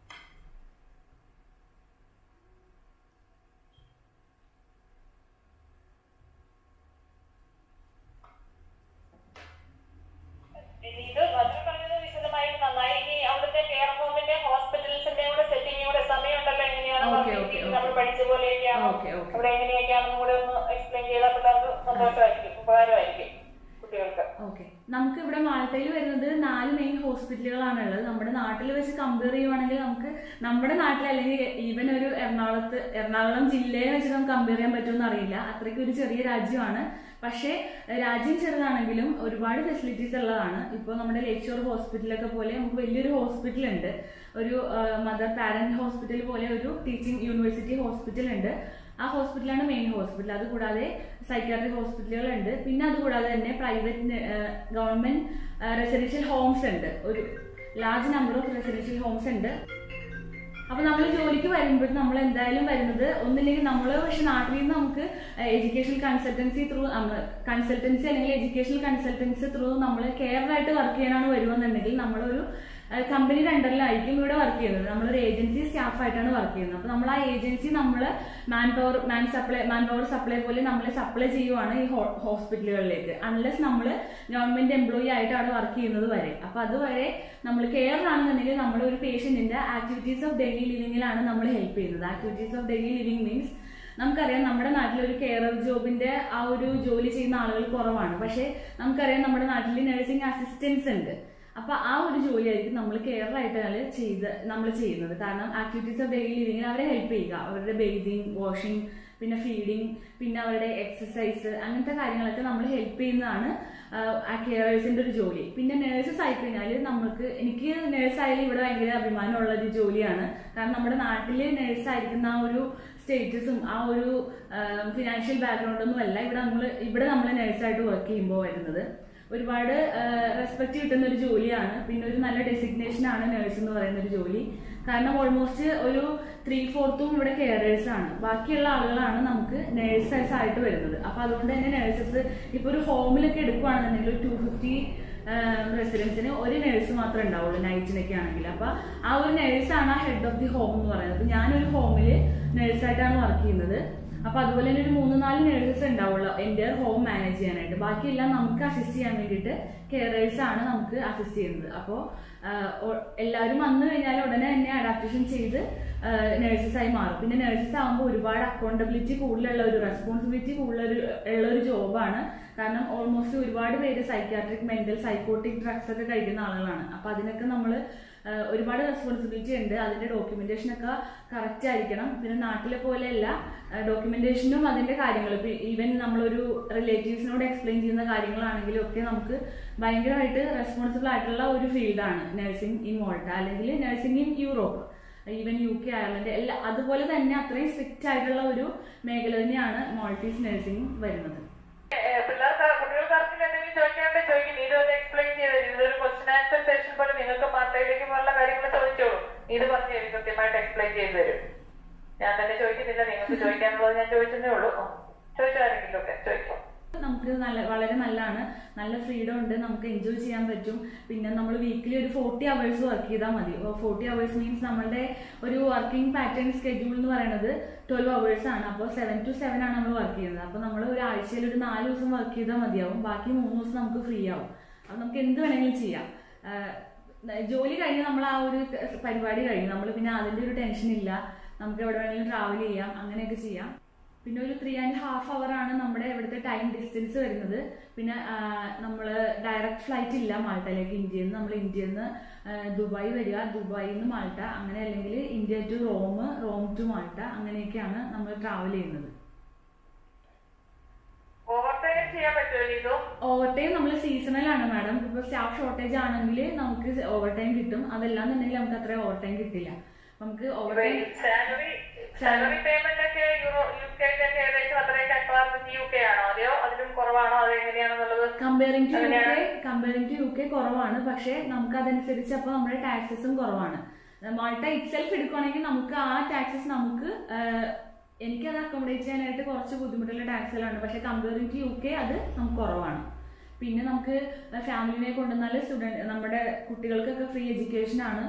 [SPEAKER 2] നമുക്ക് ഇവിടെ മാൾട്ടയിൽ വരുന്നത് 4 മെയിൻ ഹോസ്പിറ്റലുകളാണ് ഉള്ളത്. നമ്മുടെ നാട്ടിൽ വെച്ച് കമ്പയർ ചെയ്യുവാണെങ്കിൽ നമുക്ക് നമ്മുടെ നാട്ടിൽ അല്ലെങ്കിൽ ഈവൻ ഒരു എറണാകുളം ജില്ലയെ വെച്ച് നമുക്ക് കമ്പയർ ചെയ്യാൻ പറ്റുമെന്ന് അറിയില്ല. അത്രയ്ക്ക് ഒരു ചെറിയ രാജ്യമാണ്. പക്ഷേ രാജ്യം ചെറുതാണെങ്കിലും ഒരുപാട് ഫെസിലിറ്റീസ് ഉള്ളതാണ്. ഇപ്പോൾ നമ്മുടെ ലേക്ഷോർ ഹോസ്പിറ്റലൊക്കെ പോലെ നമുക്ക് വലിയൊരു ഹോസ്പിറ്റൽ ഉണ്ട്. ഒരു മദർ പാരന്റ് ഹോസ്പിറ്റൽ പോലെ ഒരു ടീച്ചിങ് യൂണിവേഴ്സിറ്റി ഹോസ്പിറ്റൽ ഉണ്ട്. ആ ഹോസ്പിറ്റലാണ് മെയിൻ ഹോസ്പിറ്റൽ. അതുകൂടാതെ സൈക്കാട്രി ഹോസ്പിറ്റലുകളുണ്ട്. പിന്നെ അതുകൂടാതെ തന്നെ പ്രൈവറ്റ് ഗവൺമെന്റ് റെസിഡൻഷ്യൽ ഹോംസ് ഉണ്ട്. ഒരു large number of residential homes ഉണ്ട്. അപ്പൊ നമ്മൾ ജോലിക്ക് വരുമ്പോൾ നമ്മൾ എന്തായാലും വരുന്നത് ഒന്നില്ലെങ്കിൽ പക്ഷെ നാട്ടിൽ നിന്ന് നമുക്ക് എഡ്യൂക്കേഷൻ കൺസൾട്ടൻസി ത്രൂ അല്ലെങ്കിൽ എഡ്യൂക്കേഷണൽ കൺസൾട്ടൻസി ത്രൂ നമ്മൾ കെയറായിട്ട് വർക്ക് ചെയ്യാനാണ് വരുമെന്നുണ്ടെങ്കിൽ നമ്മളൊരു കമ്പനിയുടെ അണ്ടറിലായിരിക്കും ഇവിടെ വർക്ക് ചെയ്യുന്നത്. നമ്മളൊരു ഏജൻസി സ്റ്റാഫായിട്ടാണ് വർക്ക് ചെയ്യുന്നത്. അപ്പൊ നമ്മൾ ആ ഏജൻസി നമ്മൾ മാൻ പവർ സപ്ലൈ പോലെ നമ്മളെ സപ്ലൈ ചെയ്യുവാണ് ഈ ഹോസ്പിറ്റലുകളിലേക്ക്. അൺലെസ് നമ്മൾ ഗവൺമെന്റ് എംപ്ലോയി ആയിട്ട് അവിടെ വർക്ക് ചെയ്യുന്നത് വരെ. അപ്പൊ അതുവരെ നമ്മൾ കെയറിലാണെന്നുണ്ടെങ്കിൽ നമ്മൾ ഒരു പേഷ്യന്റിന്റെ ആക്ടിവിറ്റീസ് ഓഫ് ഡെയിലി ലിവിംഗിലാണ് നമ്മൾ ഹെൽപ്പ് ചെയ്യുന്നത്. Activities of daily living means നമുക്കറിയാം നമ്മുടെ നാട്ടിൽ ഒരു കെയറർ ജോബിന്റെ ആ ഒരു ജോലി ചെയ്യുന്ന ആളുകൾ കുറവാണ്. പക്ഷെ നമുക്കറിയാം നമ്മുടെ നാട്ടിൽ നഴ്സിംഗ് അസിസ്റ്റൻസ് ഉണ്ട്. അപ്പോൾ ആ ഒരു ജോലിയായിരിക്കും നമ്മൾ കെയറായിട്ട് നമ്മൾ ചെയ്യുന്നത്. കാരണം ആക്ടിവിറ്റീസ് ഓഫ് ഡെയിലി ലിവിങ്ങിന് അവരെ ഹെൽപ്പ് ചെയ്യുക, അവരുടെ ബേതിങ്, വാഷിംഗ്, പിന്നെ ഫീഡിങ്, പിന്നെ അവരുടെ എക്സസൈസ്, അങ്ങനത്തെ കാര്യങ്ങളൊക്കെ നമ്മൾ ഹെൽപ്പ് ചെയ്യുന്നതാണ് ആ കെയറേഴ്സിൻ്റെ ഒരു ജോലി. പിന്നെ നേഴ്സസ് ആയിക്കഴിഞ്ഞാൽ എനിക്ക് നേഴ്സായാലും ഇവിടെ ഭയങ്കര അഭിമാനമുള്ള ഒരു ജോലിയാണ്. കാരണം നമ്മുടെ നാട്ടിൽ നേഴ്സായിരിക്കുന്ന ആ ഒരു സ്റ്റേറ്റസും ആ ഒരു ഫിനാൻഷ്യൽ ബാക്ക്ഗ്രൗണ്ടൊന്നും അല്ല ഇവിടെ നമ്മൾ നേഴ്സായിട്ട് വർക്ക് ചെയ്യുമ്പോൾ വരുന്നത്. ഒരുപാട് റെസ്പെക്ട് കിട്ടുന്ന ഒരു ജോലിയാണ്. പിന്നെ ഒരു നല്ല ഡെസിഗ്നേഷൻ ആണ് നേഴ്സ് എന്ന് പറയുന്ന ഒരു ജോലി. കാരണം ഓൾമോസ്റ്റ് ഒരു 3/4 ഇവിടെ കെയറേഴ്സ് ആണ്, ബാക്കിയുള്ള ആളുകളാണ് നമുക്ക് നേഴ്സസ് ആയിട്ട് വരുന്നത്. അപ്പൊ അതുകൊണ്ട് തന്നെ നേഴ്സസ് ഇപ്പൊ ഒരു ഹോമിലൊക്കെ എടുക്കുകയാണെന്നുണ്ടെങ്കിൽ ഒരു 250 റെസിഡൻസിന് ഒരു നേഴ്സ് മാത്രമേ ഉണ്ടാവുള്ളൂ നൈറ്റിനൊക്കെ ആണെങ്കിൽ. അപ്പൊ ആ ഒരു നേഴ്സാണ് ഹെഡ് ഓഫ് ദി ഹോം എന്ന് പറയുന്നത്. അപ്പൊ ഞാനൊരു ഹോമില് നേഴ്സായിട്ടാണ് വർക്ക് ചെയ്യുന്നത്. അപ്പൊ അതുപോലെ തന്നെ ഒരു 3-4 നേഴ്സസ് ഉണ്ടാവുള്ളൂ എൻ്റെ ഹോം മാനേജ് ചെയ്യാനായിട്ട്. ബാക്കിയെല്ലാം നമുക്ക് അസിസ്റ്റ് ചെയ്യാൻ വേണ്ടിയിട്ട് കെയറേഴ്സ് ആണ് നമുക്ക് അസിസ്റ്റ് ചെയ്യുന്നത്. അപ്പോൾ എല്ലാവരും വന്നു കഴിഞ്ഞാൽ ഉടനെ തന്നെ അഡാപ്റ്റേഷൻ ചെയ്ത് നേഴ്സസ് ആയി മാറും. പിന്നെ നേഴ്സസ് ആകുമ്പോൾ ഒരുപാട് അക്കൗണ്ടബിലിറ്റി കൂടുതലുള്ള ഒരു റെസ്പോൺസിബിലിറ്റി കൂടുതലുള്ള ഒരു ജോബാണ്. കാരണം ഓൾമോസ്റ്റ് ഒരുപാട് പേര് സൈക്യാട്രിക്, മെന്റൽ, സൈക്കോട്ടിക് ഡ്രഗ്സ് ഒക്കെ കഴിക്കുന്ന ആളുകളാണ്. അപ്പൊ അതിനൊക്കെ നമ്മൾ ഒരുപാട് റെസ്പോൺസിബിലിറ്റി ഉണ്ട്. അതിന്റെ ഡോക്യുമെന്റേഷൻ ഒക്കെ കറക്റ്റ് ആയിരിക്കണം. പിന്നെ നാട്ടിലെ പോലെയല്ല, ഡോക്യുമെന്റേഷനും അതിന്റെ കാര്യങ്ങൾ ഈവൻ നമ്മളൊരു റിലേറ്റീവ്സിനോട് എക്സ്പ്ലെയിൻ ചെയ്യുന്ന കാര്യങ്ങളാണെങ്കിലും ഒക്കെ നമുക്ക് ഭയങ്കരമായിട്ട് റെസ്പോൺസിബിൾ ആയിട്ടുള്ള ഒരു ഫീൽഡാണ് നഴ്സിംഗ് ഇൻ മോൾട്ട, അല്ലെങ്കിൽ nursing in Europe, even UK, Ireland എല്ലാം അതുപോലെ തന്നെ അത്രയും സ്ട്രിക്റ്റ് ആയിട്ടുള്ള ഒരു മേഖല തന്നെയാണ് മോൾട്ടീസ് നഴ്സിംഗ് വരുന്നത്.
[SPEAKER 3] കുട്ടികൾക്ക് എന്തെങ്കിലും ചോദിക്കാണ്ട് ചോദിക്കും. നീ ഇത് എക്സ്പ്ലെയിൻ ചെയ്ത് ഇതൊരു ക്വസ്റ്റൻ ആൻസർ സെഷൻ പോലെ നിങ്ങൾക്ക് പാർട്ടിയിലേക്ക് പോലുള്ള കാര്യങ്ങൾ ചോദിച്ചോളൂ. ഇത് പറഞ്ഞു തരും, കൃത്യമായിട്ട് എക്സ്പ്ലെയിൻ ചെയ്ത് തരും. ഞാൻ തന്നെ ചോദിക്കുന്നില്ല, നിങ്ങൾക്ക് ചോദിക്കാനുള്ളത് ഞാൻ ചോദിച്ചതേ ഉള്ളൂ. ചോദിച്ചാരെങ്കിലും ഒക്കെ ചോദിക്കും.
[SPEAKER 2] നമുക്ക് വളരെ നല്ലതാണ്, നല്ല ഫ്രീഡം ഉണ്ട്, നമുക്ക് എൻജോയ് ചെയ്യാൻ പറ്റും. പിന്നെ നമ്മൾ വീക്കിലി ഒരു 40 hours വർക്ക് ചെയ്താൽ മതി. 40 hours മീൻസ് നമ്മളുടെ ഒരു വർക്കിംഗ് പാറ്റേൺ സ്കെഡ്യൂൾ എന്ന് പറയുന്നത് 12 hours ആണ്. അപ്പോൾ 7 to 7 ആണ് നമ്മൾ വർക്ക് ചെയ്യുന്നത്. അപ്പോൾ നമ്മൾ ഒരു ആഴ്ചയിൽ ഒരു 4 ദിവസം വർക്ക് ചെയ്താൽ മതിയാവും, ബാക്കി 3 ദിവസം നമുക്ക് ഫ്രീ ആവും. അപ്പം നമുക്ക് എന്ത് വേണമെങ്കിലും ചെയ്യാം. ജോലി കഴിഞ്ഞ് നമ്മൾ ആ ഒരു പരിപാടി കഴിഞ്ഞു, നമ്മൾ പിന്നെ അതിൻ്റെ ഒരു ടെൻഷൻ ഇല്ല, നമുക്ക് എവിടെ വേണമെങ്കിലും ട്രാവൽ ചെയ്യാം, അങ്ങനെയൊക്കെ ചെയ്യാം. പിന്നെ ഒരു 3.5 hour ആണ് നമ്മുടെ ഇവിടുത്തെ ടൈം ഡിസ്റ്റൻസ് വരുന്നത്. പിന്നെ നമ്മൾ ഡയറക്റ്റ് ഫ്ലൈറ്റ് ഇല്ല മാൾട്ടയിലേക്ക്. ഇന്ത്യയിൽ നിന്ന് നമ്മൾ ഇന്ത്യയിൽ നിന്ന് ദുബായ് വരിക, ദുബായിൽ നിന്ന് മാൾട്ട, അങ്ങനെ അല്ലെങ്കിൽ India to Rome, Rome to Malta, അങ്ങനെയൊക്കെയാണ് നമ്മൾ ട്രാവൽ ചെയ്യുന്നത്. ഓവർടൈം നമ്മൾ സീസണൽ ആണ് മാഡം. ഇപ്പൊ സ്റ്റാഫ് ഷോർട്ടേജ് ആണെങ്കിൽ നമുക്ക് ഓവർടൈം കിട്ടും, അതല്ലാന്നുണ്ടെങ്കിൽ നമുക്ക് അത്ര ഓവർടൈം കിട്ടില്ല. നമുക്ക് ഓവർടൈം
[SPEAKER 3] സാലറി പേയ്മെന്റ് ഒക്കെ ഏകദേശം അത്രയൊക്കെ ആണോ, അതെയോ അതിലും കുറവാണോ, അത് എങ്ങനെയാണെന്നുള്ളത്?
[SPEAKER 2] കമ്പയറിംഗ് ടു UK കുറവാണ്, പക്ഷെ നമുക്ക് അതനുസരിച്ച് അപ്പൊ നമ്മുടെ ടാക്സസും കുറവാണ്. മാൾട്ട ഇറ്റ്സെൽഫ് എടുക്കുകയാണെങ്കിൽ നമുക്ക് ആ ടാക്സസ് എനിക്കത് അക്കോമഡേറ്റ് ചെയ്യാനായിട്ട് കുറച്ച് ബുദ്ധിമുട്ടുള്ള ടാക്സുകളാണ്. പക്ഷെ കമ്പയറിംഗ് ടു UK അത് നമുക്ക് കുറവാണ്. പിന്നെ നമുക്ക് ഫാമിലിനെ കൊണ്ടുവന്നാൽ നമ്മുടെ കുട്ടികൾക്കൊക്കെ ഫ്രീ എഡ്യൂക്കേഷൻ ആണ്.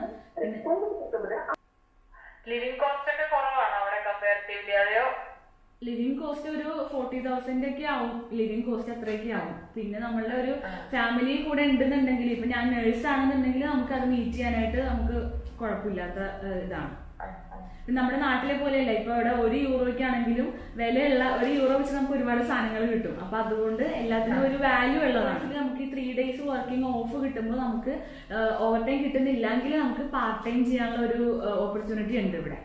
[SPEAKER 3] ലിവിംഗ് കോസ്റ്റ് ഒക്കെ കുറവാണോ അവിടെ കമ്പാരിറ്റീവ്ലി, അതെയോ?
[SPEAKER 2] ലിവിംഗ് കോസ്റ്റ് ഒരു 40,000 ഒക്കെ ആവും. ലിവിംഗ് കോസ്റ്റ് അത്രയൊക്കെ ആവും. പിന്നെ നമ്മളുടെ ഒരു ഫാമിലി കൂടെ ഉണ്ടെന്നുണ്ടെങ്കിൽ, ഇപ്പൊ ഞാൻ നേഴ്സ് ആണെന്നുണ്ടെങ്കിൽ നമുക്ക് അത് മീറ്റ് ചെയ്യാനായിട്ട് നമുക്ക് കുഴപ്പമില്ലാത്ത ഇതാണ്. നമ്മുടെ നാട്ടിലെ പോലെയല്ല, ഇപ്പൊ ഇവിടെ €1 ആണെങ്കിലും വിലയുള്ള €1 വെച്ച് നമുക്ക് ഒരുപാട് സാധനങ്ങൾ കിട്ടും. അപ്പൊ അതുകൊണ്ട് എല്ലാത്തിനും ഒരു വാല്യൂ ഉള്ളതാണ്. നമുക്ക് ഈ 3 days വർക്കിംഗ് ഓഫ് കിട്ടുമ്പോൾ നമുക്ക് ഓവർ ടൈം കിട്ടുന്നില്ലെങ്കിൽ നമുക്ക് പാർട്ട് ടൈം ചെയ്യാനുള്ള ഒരു ഓപ്പർച്യൂണിറ്റി ഉണ്ട് ഇവിടെ.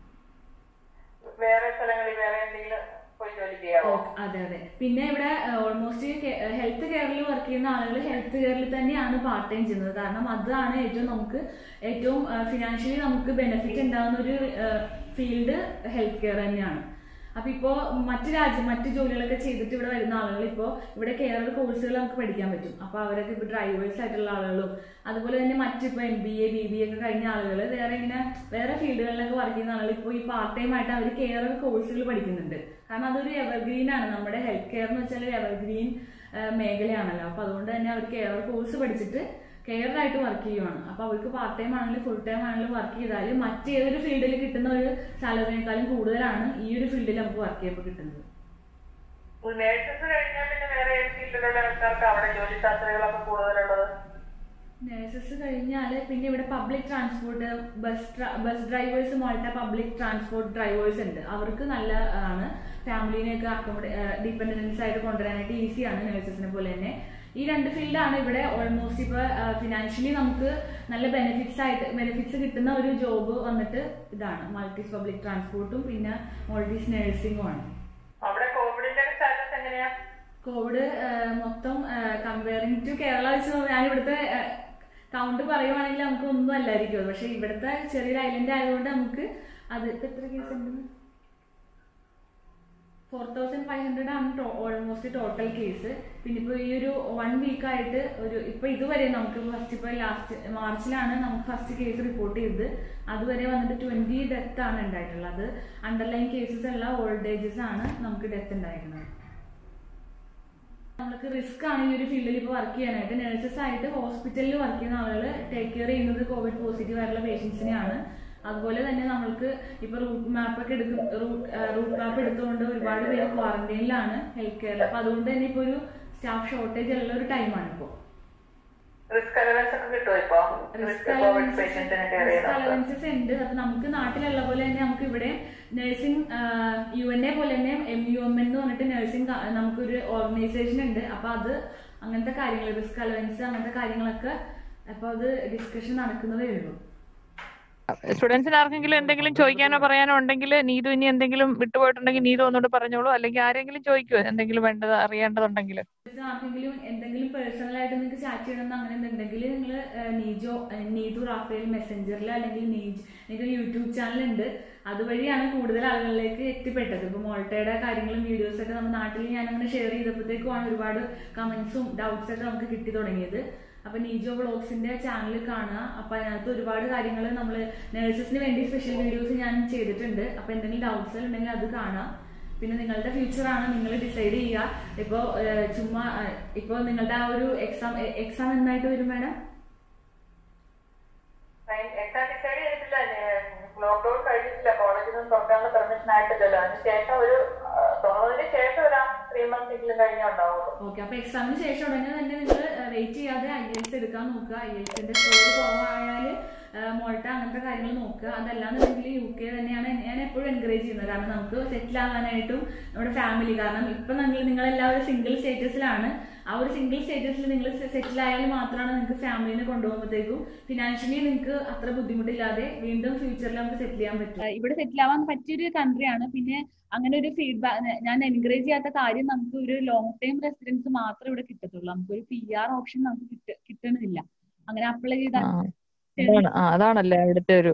[SPEAKER 3] വേറെ സ്ഥലങ്ങളിൽ വേറെ എന്തെങ്കിലും പോയി ജോലി ചെയ്യാമോ?
[SPEAKER 2] അതെ. പിന്നെ ഇവിടെ ഓൾമോസ്റ്റ് ഹെൽത്ത് കെയറിൽ വർക്ക് ചെയ്യുന്ന ആളുകൾ ഹെൽത്ത് കെയറിൽ തന്നെയാണ് പാർട്ട് ടൈം ചെയ്യുന്നത്. കാരണം അതാണ് ഏറ്റവും ഫിനാൻഷ്യലി നമുക്ക് ബെനിഫിറ്റ് ഉണ്ടാകുന്ന ഒരു ഫീൽഡ് ഹെൽത്ത് കെയർ തന്നെയാണ്. അപ്പൊ ഇപ്പോ മറ്റു ജോലികളൊക്കെ ചെയ്തിട്ട് ഇവിടെ വരുന്ന ആളുകൾ ഇപ്പോൾ ഇവിടെ കെയർ കോഴ്സുകൾ നമുക്ക് പഠിക്കാൻ പറ്റും. അപ്പൊ അവരൊക്കെ ഇപ്പൊ ഡ്രൈവേഴ്സ് ആയിട്ടുള്ള ആളുകളും അതുപോലെ തന്നെ മറ്റിപ്പോ MBA BBA ഒക്കെ കഴിഞ്ഞ ആളുകൾ വേറെ ഫീൽഡുകളിലൊക്കെ വർക്ക് ചെയ്യുന്ന ആളുകൾ ഇപ്പോൾ ഈ പാർട്ട് ടൈം ആയിട്ട് അവർ കെയർ കോഴ്സുകൾ പഠിക്കുന്നുണ്ട്. കാരണം അതൊരു എവർഗ്രീൻ ആണ്. നമ്മുടെ ഹെൽത്ത് കെയർ എന്ന് വെച്ചാൽ എവർഗ്രീൻ മേഖലയാണല്ലോ. അപ്പൊ അതുകൊണ്ട് തന്നെ അവർ കെയർ കോഴ്സ് പഠിച്ചിട്ട് കെയറായിട്ട് വർക്ക് ചെയ്യുവാണ്. അപ്പൊ അവർക്ക് പാർട്ട് ടൈം ആണെങ്കിലും ഫുൾ ടൈം ആണെങ്കിലും വർക്ക് ചെയ്താൽ മറ്റേതൊരു ഫീൽഡിൽ കിട്ടുന്ന ഒരു സാലറിനേക്കാളും കൂടുതലാണ് ഈ ഒരു ഫീൽഡിൽ നമുക്ക് വർക്ക് ചെയ്യുമ്പോൾ കിട്ടുന്നത്. നേഴ്സസ് കഴിഞ്ഞാൽ പിന്നെ ഇവിടെ public transport, bus drivers, Malta public transport drivers ഉണ്ട്. അവർക്ക് നല്ല ആണ്. ഫാമിലിനെയൊക്കെ ഡിപ്പെൻഡൻസ് ആയിട്ട് കൊണ്ടുവരാനായിട്ട് ഈസിയാണ് നേഴ്സസിനെ പോലെ തന്നെ. ഈ 2 ഫീൽഡാണ് ഇവിടെ ഓൾമോസ്റ്റ് ഇപ്പോൾ ഫിനാൻഷ്യലി നമുക്ക് നല്ല ബെനിഫിറ്റ്സ് കിട്ടുന്ന ഒരു ജോബ് വന്നിട്ട് ഇതാണ്. മാൾട്ടീസ് പബ്ലിക് ട്രാൻസ്പോർട്ടും പിന്നെ മാൾട്ടീസ് നഴ്സിംഗും ആണ്.
[SPEAKER 3] അവിടെ കോവിഡിന്റെ സ്റ്റാറ്റസ് എങ്ങനെയാ?
[SPEAKER 2] കോവിഡ് മൊത്തം കമ്പയറിംഗ് ടു കേരള വെച്ച് ഞാൻ ഇവിടുത്തെ കൗണ്ട് പറയുവാണെങ്കിൽ നമുക്ക് ഒന്നും അല്ലായിരിക്കും. പക്ഷെ ഇവിടുത്തെ ചെറിയൊരു ഐലൻഡ് ആയതുകൊണ്ട് നമുക്ക് അത് ഇപ്പൊ എത്ര കേസ് ഉണ്ട്? 4500 ആണ് ഓൾമോസ്റ്റ് ടോട്ടൽ കേസ്. പിന്നെ ഇപ്പൊ ഈ ഒരു 1 വീക്കായിട്ട് ഇപ്പൊ ഇതുവരെ നമുക്ക് ഫസ്റ്റ് ഇപ്പൊ ലാസ്റ്റ് മാർച്ചിലാണ് നമുക്ക് ഫസ്റ്റ് കേസ് റിപ്പോർട്ട് ചെയ്തത്. അതുവരെ വന്നിട്ട് 20 ഡെത്ത് ആണ് ഉണ്ടായിട്ടുള്ളത്. അത് അണ്ടർലൈൻ കേസസ് അല്ല, ഓൾഡ് ഏജസ് ആണ് നമുക്ക് ഡെത്ത് ഉണ്ടായിരുന്നത്. നമുക്ക് റിസ്ക് ആണ് ഈ ഒരു ഫീൽഡിൽ ഇപ്പോൾ വർക്ക് ചെയ്യാനായിട്ട്. നഴ്സസ് ആയിട്ട് ഹോസ്പിറ്റലിൽ വർക്ക് ചെയ്യുന്ന ആളുകൾ ടേക്ക് കെയർ ചെയ്യുന്നത് കോവിഡ് പോസിറ്റീവ് ആയിട്ടുള്ള പേഷ്യൻസിനെയാണ്. അതുപോലെ തന്നെ നമ്മൾക്ക് ഇപ്പൊ റൂട്ട് മാപ്പ് എടുത്തുകൊണ്ട് ഒരുപാട് പേര് ക്വാറന്റൈനിലാണ് ഹെൽത്ത് കെയറിൽ. അപ്പൊ അതുകൊണ്ട് തന്നെ ഇപ്പൊ ഒരു സ്റ്റാഫ് ഷോർട്ടേജ് ഉള്ള ഒരു ടൈമാണ് ഇപ്പോ.
[SPEAKER 3] റിസ്ക്
[SPEAKER 2] അലവൻസസ് ഉണ്ട്. അപ്പൊ നമുക്ക് നാട്ടിലുള്ള പോലെ തന്നെ നമുക്ക് ഇവിടെ നഴ്സിംഗ് UNA പോലെ തന്നെ MUM എന്ന് പറഞ്ഞിട്ട് നഴ്സിംഗ് നമുക്കൊരു ഓർഗനൈസേഷൻ ഉണ്ട്. അപ്പൊ അത് അങ്ങനത്തെ കാര്യങ്ങൾ റിസ്ക് അലവൻസ് അങ്ങനത്തെ കാര്യങ്ങളൊക്കെ അപ്പൊ അത് ഡിസ്കഷൻ നടക്കുന്നതേ ഉള്ളൂ.
[SPEAKER 5] സ്റ്റുഡൻസിന് ആർക്കെങ്കിലും എന്തെങ്കിലും ചോദിക്കാനോ പറയാനോ ഉണ്ടെങ്കിൽ നീതു ഇനി എന്തെങ്കിലും വിട്ടുപോയിട്ടുണ്ടെങ്കിൽ നീതു ഒന്നുകൂടെ പറഞ്ഞോളൂ. അല്ലെങ്കിൽ ആരെങ്കിലും ചോദിക്കുമോ എന്തെങ്കിലും വേണ്ടത് അറിയേണ്ടതുണ്ടെങ്കിൽ?
[SPEAKER 2] ആർക്കെങ്കിലും എന്തെങ്കിലും പേഴ്സണൽ ആയിട്ട് നിങ്ങൾക്ക് ചാറ്റ് ചെയ്യണമെന്ന് അങ്ങനെ എന്തുണ്ടെങ്കിൽ നിങ്ങൾ നീതു റാഫേൽ മെസ്സഞ്ചറിൽ അല്ലെങ്കിൽ നിങ്ങൾക്ക് യൂട്യൂബ് ചാനൽ ഉണ്ട്. അതുവഴിയാണ് കൂടുതൽ ആളുകളിലേക്ക് എത്തിപ്പെട്ടത്. ഇപ്പൊ മോൾട്ടയുടെ കാര്യങ്ങളും വീഡിയോസ് ഒക്കെ നമ്മുടെ നാട്ടിൽ ഞാൻ അങ്ങനെ ഷെയർ ചെയ്തപ്പോഴത്തേക്കുമാണ് ഒരുപാട് കമന്റ്സും ഡൗട്ട്സ് ഒക്കെ നമുക്ക് കിട്ടി തുടങ്ങിയത്. അപ്പൊ നീജോ വ്ളോഗ്സിന്റെ ചാനൽ കാണുക. അപ്പൊ അതിനകത്ത് ഒരുപാട് കാര്യങ്ങൾ നമ്മൾ നഴ്സസിന് വേണ്ടി സ്പെഷ്യൽ വീഡിയോസ് ഞാൻ ചെയ്തിട്ടുണ്ട്. അപ്പൊ എന്തെങ്കിലും ഡൗട്ട്സ് ഉണ്ടെങ്കിൽ അത് കാണാം. പിന്നെ നിങ്ങളുടെ ഫ്യൂച്ചറാണ് നിങ്ങൾ ഡിസൈഡ് ചെയ്യുക. ഇപ്പൊ നിങ്ങളുടെ ആ ഒരു എക്സാം എന്നായിട്ട് വരും മാഡം?
[SPEAKER 3] എക്സാം ഡിസൈഡ് ചെയ്തിട്ടില്ല. ലോക്ക്ഡൌൺ കഴിഞ്ഞിട്ടില്ല. കോളേജിലൊന്നും തുറക്കാനുള്ള പെർമിഷൻ ആയിട്ടില്ലല്ലോ. അതിനുശേഷം തുറന്നതിന് ശേഷം ഒരു 3 months കഴിഞ്ഞേ ഉണ്ടാവുള്ളൂ.
[SPEAKER 2] ഓക്കെ. അപ്പൊ എക്സാമിന് ശേഷം ഉടനെ തന്നെ നിങ്ങൾ വെയിറ്റ് ചെയ്യാതെ IELTS എടുക്കാൻ നോക്കുക. IELTSന്റെ സ്കോർ കുറവായാല് മോൾട്ട അങ്ങനത്തെ കാര്യങ്ങൾ നോക്കുക. അതല്ലാന്നുണ്ടെങ്കിൽ UK തന്നെയാണ് ഞാൻ എപ്പോഴും എൻകറേജ് ചെയ്യുന്നത്. കാരണം നമുക്ക് സെറ്റിൽ ആവാനായിട്ടും നമ്മുടെ ഫാമിലി, കാരണം ഇപ്പൊ നിങ്ങളെല്ലാവരും സിംഗിൾ സ്റ്റേറ്റസിലാണ്. ആ ഒരു സിംഗിൾ സ്റ്റേറ്റസിൽ നിങ്ങൾ സെറ്റിൽ ആയാൽ മാത്രമാണ് നിങ്ങൾക്ക് ഫാമിലിനെ കൊണ്ടുപോകുമ്പോഴത്തേക്കും ഫിനാൻഷ്യലി നിങ്ങൾക്ക് അത്ര ബുദ്ധിമുട്ടില്ലാതെ വീണ്ടും ഫ്യൂച്ചറിൽ നമുക്ക് സെറ്റിൽ ചെയ്യാൻ പറ്റും. ഇവിടെ സെറ്റിൽ ആവാൻ പറ്റിയൊരു കൺട്രിയാണ്. പിന്നെ അങ്ങനെ ഒരു ഫീഡ്ബാക്ക് ഞാൻ എൻകറേജ് ചെയ്യാത്ത കാര്യം, നമുക്ക് ഒരു ലോങ് ടൈം റെസിഡൻസ് മാത്രമേ ഇവിടെ കിട്ടത്തുള്ളൂ. നമുക്കൊരു PR ഓപ്ഷൻ നമുക്ക് കിട്ടണമെന്നില്ല. അങ്ങനെ അപ്ലൈ ചെയ്താൽ
[SPEAKER 5] അതാണല്ലേ അവിടുത്തെ ഒരു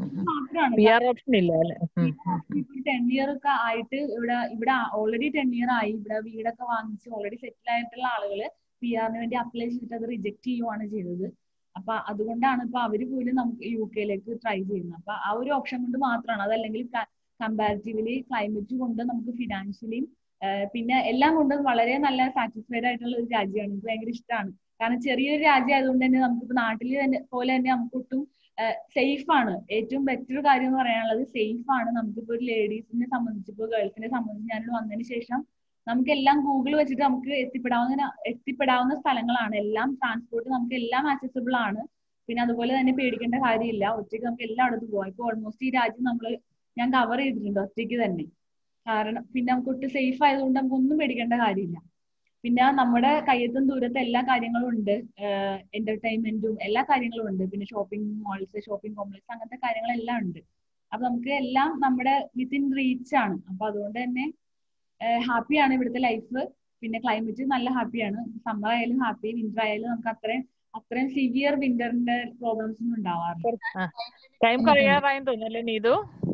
[SPEAKER 5] PR ഓപ്ഷൻ ഇല്ല അല്ലേ?
[SPEAKER 2] 10 year ഒക്കെ ആയിട്ട് ഇവിടെ ഓൾറെഡി 10 year ആയി. ഇവിടെ വീടൊക്കെ വാങ്ങിച്ച് ഓൾറെഡി സെറ്റിൽ ആയിട്ടുള്ള ആളുകൾ PR-ന് വേണ്ടി അപ്ലൈ ചെയ്തിട്ട് അത് റിജക്ട് ചെയ്യുവാണ് ചെയ്തത്. അപ്പൊ അതുകൊണ്ടാണ് ഇപ്പൊ അവര് പോലും നമുക്ക് UK-ലേക്ക് ട്രൈ ചെയ്യുന്നത്. അപ്പൊ ആ ഒരു ഓപ്ഷൻ കൊണ്ട് മാത്രമാണ്. അതല്ലെങ്കിൽ കമ്പാരിറ്റീവ്ലി ക്ലൈമറ്റ് കൊണ്ട് നമുക്ക് ഫിനാൻഷ്യലിയും പിന്നെ എല്ലാം കൊണ്ടും വളരെ നല്ല സാറ്റിസ്ഫൈഡ് ആയിട്ടുള്ള ഒരു രാജ്യമാണ്. എനിക്ക് ഭയങ്കര ഇഷ്ടമാണ്. കാരണം ചെറിയൊരു രാജ്യം ആയതുകൊണ്ട് തന്നെ നമുക്കിപ്പോ നാട്ടിൽ പോലെ തന്നെ നമുക്ക് ഒട്ടും സേഫ് ആണ്. ഏറ്റവും ബെറ്റർ കാര്യം എന്ന് പറയാനുള്ളത് സേഫ് ആണ്. നമുക്കിപ്പോ ഒരു ലേഡീസിനെ സംബന്ധിച്ച്, ഇപ്പൊ ഗേൾസിനെ സംബന്ധിച്ച് ഞാനിവിടെ വന്നതിന് ശേഷം നമുക്ക് എല്ലാം ഗൂഗിൾ വെച്ചിട്ട് നമുക്ക് എത്തിപ്പെടാവുന്ന സ്ഥലങ്ങളാണ്. എല്ലാം ട്രാൻസ്പോർട്ട് നമുക്ക് എല്ലാം ആക്സസിബിൾ ആണ്. പിന്നെ അതുപോലെ തന്നെ പേടിക്കേണ്ട കാര്യമില്ല. ഒറ്റയ്ക്ക് നമുക്ക് എല്ലായിടത്തും പോകാം. ഇപ്പൊ ഓൾമോസ്റ്റ് ഈ രാജ്യം ഞാൻ കവർ ചെയ്തിട്ടുണ്ട് ഒറ്റയ്ക്ക് തന്നെ. കാരണം പിന്നെ നമുക്ക് ഒട്ടും സേഫ് ആയതുകൊണ്ട് നമുക്ക് ഒന്നും പേടിക്കേണ്ട കാര്യമില്ല. പിന്നെ നമ്മുടെ കയ്യെത്തും ദൂരത്ത് എല്ലാ കാര്യങ്ങളും ഉണ്ട്. എന്റർടൈൻമെന്റും എല്ലാ കാര്യങ്ങളും ഉണ്ട്. പിന്നെ ഷോപ്പിംഗ് മാൾസ്, ഷോപ്പിംഗ് കോംപ്ലക്സ് അങ്ങനത്തെ കാര്യങ്ങളെല്ലാം ഉണ്ട്. അപ്പൊ നമുക്ക് എല്ലാം നമ്മുടെ വിത്തിൻ റീച്ച് ആണ്. അപ്പൊ അതുകൊണ്ട് തന്നെ ഹാപ്പിയാണ് ഇവിടുത്തെ ലൈഫ്. പിന്നെ ക്ലൈമറ്റ് നല്ല ഹാപ്പിയാണ്. സമ്മർ ആയാലും ഹാപ്പി, വിന്റർ ആയാലും നമുക്ക് അത്രയും സിവിയർ വിന്ററിന്റെ പ്രോബ്ലംസ് ഒന്നും ഉണ്ടാവാറില്ല.
[SPEAKER 5] ടൈം കഴിയാറായി തോന്നുന്നല്ലേ നീതു?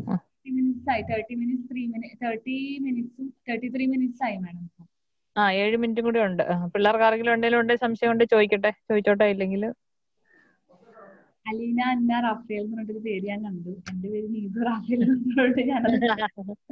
[SPEAKER 2] 30 മിനിറ്റ്സും 33 മിനിറ്റ്സ് ആയി മാഡം.
[SPEAKER 5] 7 മിനിറ്റും കൂടി ഉണ്ട്. പിള്ളേർക്ക് ആരെങ്കിലും എന്തെങ്കിലും ഉണ്ട് സംശയം കൊണ്ട് ചോദിച്ചോട്ടെ. ഇല്ലെങ്കിൽ
[SPEAKER 2] അലീന അന്ന റാഫേൽ എന്ന് പറഞ്ഞിട്ടൊരു പേര് ഞാൻ കണ്ടു. എന്റെ പേര് നീതു റാഫേൽ എന്ന് ഞാൻ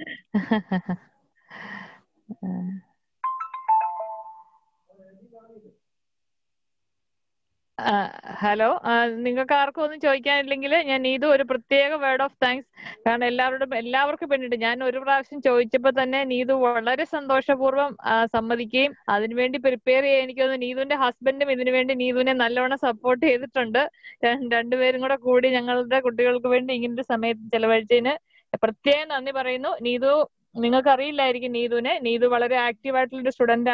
[SPEAKER 5] ഹലോ, നിങ്ങൾക്ക് ആർക്കും ഒന്നും ചോദിക്കാനില്ലെങ്കിൽ ഞാൻ നീതു ഒരു പ്രത്യേക വേർഡ് ഓഫ് താങ്ക്സ്. കാരണം എല്ലാവർക്കും വേണ്ടിയിട്ട് ഞാൻ ഒരു പ്രാവശ്യം ചോദിച്ചപ്പോൾ തന്നെ നീതു വളരെ സന്തോഷപൂർവ്വം സമ്മതിക്കുകയും അതിനുവേണ്ടി പ്രിപ്പയർ ചെയ്യാൻ എനിക്ക് തോന്നുന്നു നീതുവിന്റെ ഹസ്ബൻഡും ഇതിനു വേണ്ടി നീതുവിനെ നല്ലവണ്ണം സപ്പോർട്ട് ചെയ്തിട്ടുണ്ട്. രണ്ടുപേരും കൂടി ഞങ്ങളുടെ കുട്ടികൾക്ക് വേണ്ടി ഇങ്ങനൊരു സമയത്ത് ചെലവഴിച്ചതിന് പ്രത്യേകം നന്ദി പറയുന്നു. നീതു നിങ്ങൾക്ക് അറിയില്ലായിരിക്കും നീതു വളരെ ആക്റ്റീവ് ആയിട്ടുള്ളൊരു സ്റ്റുഡന്റ് ആണ്.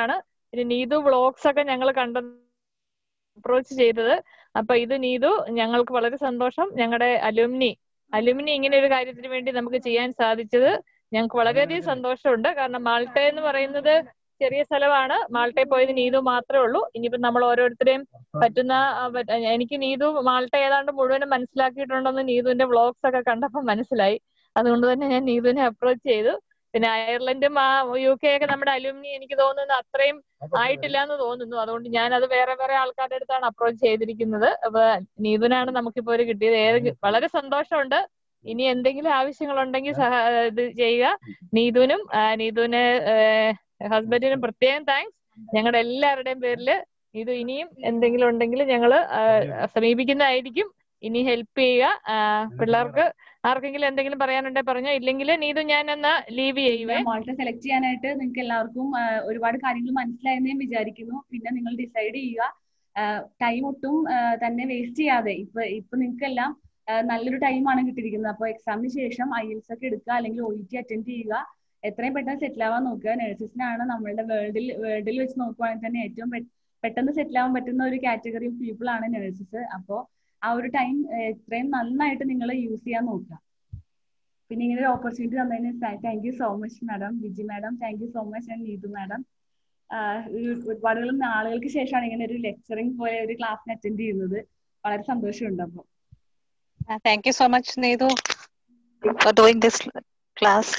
[SPEAKER 5] പിന്നെ നീതു വ്ളോഗ്സ് ഒക്കെ ഞങ്ങൾ അപ്രോച്ച് ചെയ്തത്. അപ്പൊ ഇത് നീതു, ഞങ്ങൾക്ക് വളരെ സന്തോഷം. ഞങ്ങളുടെ അലുമിനി ഇങ്ങനെ ഒരു കാര്യത്തിന് വേണ്ടി നമുക്ക് ചെയ്യാൻ സാധിച്ചത് ഞങ്ങൾക്ക് വളരെയധികം സന്തോഷമുണ്ട്. കാരണം മാൾട്ട എന്ന് പറയുന്നത് ചെറിയ സ്ഥലമാണ്. മാൾട്ടയിൽ പോയത് നീതു മാത്രമേ ഉള്ളൂ. ഇനിയിപ്പോ നമ്മൾ ഓരോരുത്തരെയും പറ്റുന്ന എനിക്ക് നീതു മാൾട്ട ഏതാണ്ട് മുഴുവനും മനസ്സിലാക്കിയിട്ടുണ്ടെന്ന് നീതുവിന്റെ വ്ളോഗ്സ് ഒക്കെ കണ്ടപ്പോൾ മനസ്സിലായി. അതുകൊണ്ട് തന്നെ ഞാൻ നീതുവിനെ അപ്രോച്ച് ചെയ്തു. പിന്നെ അയർലൻഡും UK ഒക്കെ നമ്മുടെ അലുമിനി എനിക്ക് തോന്നുന്നത് അത്രയും ആയിട്ടില്ല എന്ന് തോന്നുന്നു. അതുകൊണ്ട് ഞാൻ അത് വേറെ ആൾക്കാരുടെ അടുത്താണ് അപ്രോച്ച് ചെയ്തിരിക്കുന്നത്. അപ്പൊ നീതുവിനാണ് നമുക്കിപ്പോ ഒരു കിട്ടിയത്. വളരെ സന്തോഷമുണ്ട്. ഇനി എന്തെങ്കിലും ആവശ്യങ്ങളുണ്ടെങ്കിൽ ഇത് ചെയ്യുക. നീതുവിന് ഹസ്ബൻഡിനും പ്രത്യേകം താങ്ക്സ്. ഞങ്ങളുടെ എല്ലാവരുടെയും പേരില് ഇത് ഇനിയും എന്തെങ്കിലും ഉണ്ടെങ്കിൽ ഞങ്ങള് സമീപിക്കുന്നതായിരിക്കും. ഇനി ഹെൽപ്പ് ചെയ്യുക. പിള്ളേർക്ക് ആർക്കെങ്കിലും എന്തെങ്കിലും പറയാനുണ്ടെങ്കിൽ പറഞ്ഞോ. ഇല്ലെങ്കിൽ നീതു ഞാൻ എന്നാ ലീവ് ചെയ്യുവേ.
[SPEAKER 2] മാൾട്ട സെലക്ട് ചെയ്യാനായിട്ട് നിങ്ങൾക്ക് എല്ലാവർക്കും ഒരുപാട് കാര്യങ്ങൾ മനസ്സിലായെന്ന് ഞാൻ വിചാരിക്കുന്നു. പിന്നെ നിങ്ങൾ ഡിസൈഡ് ചെയ്യുക. ടൈം ഒട്ടും തന്നെ വേസ്റ്റ് ചെയ്യാതെ ഇപ്പൊ നിങ്ങൾക്കെല്ലാം നല്ലൊരു ടൈമാണ് കിട്ടിയിരിക്കുന്നത്. അപ്പോൾ എക്സാമിന് ശേഷം IELTS ഒക്കെ എടുക്കുക, അല്ലെങ്കിൽ OET അറ്റൻഡ് ചെയ്യുക. എത്രയും പെട്ടെന്ന് സെറ്റിൽ ആവാൻ നോക്കുക. നഴ്സസിനാണ് നമ്മളുടെ വേൾഡിൽ വെച്ച് നോക്കുവാണെങ്കിൽ തന്നെ ഏറ്റവും പെട്ടെന്ന് സെറ്റിൽ ആവാൻ പറ്റുന്ന ഒരു കാറ്റഗറി ഓഫ് പീപ്പിൾ ആണ് നഴ്സസ്. അപ്പോൾ ആ ഒരു ടൈം എത്രയും നന്നായിട്ട് നിങ്ങൾ യൂസ് ചെയ്യാൻ നോക്കുക. പിന്നെ ഇങ്ങനെ ഒരു ഓപ്പർച്യൂണിറ്റി തന്നതിന് thank you so much madam. Viji madam thank you so much. And Neethu madam. ഒരുപാട് നാളുകൾക്ക് ശേഷമാണ് ഇങ്ങനെ ഒരു ലെക്ചറിങ് പോലെ ഒരു ക്ലാസ്സിന് അറ്റൻഡ് ചെയ്യുന്നത്. വളരെ സന്തോഷമുണ്ട്. അപ്പോൾ
[SPEAKER 1] Thank you so much, Needu, for doing this class.